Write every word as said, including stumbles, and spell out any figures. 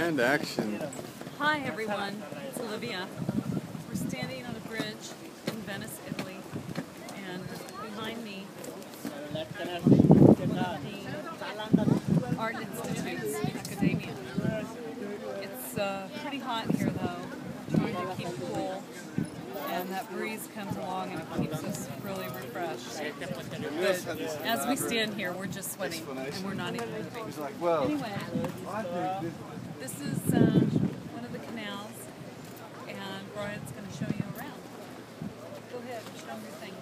And action. Hi everyone, it's Olivia. We're standing on a bridge in Venice, Italy, and behind me, one of the art institutes, academia. It's uh, pretty hot here though, trying to keep cool, and that breeze comes along and it keeps us really refreshed. But as we stand here, we're just sweating, and we're not even moving. Anyway, this is uh, one of the canals, and Brian's going to show you around. Go ahead, show them your thing.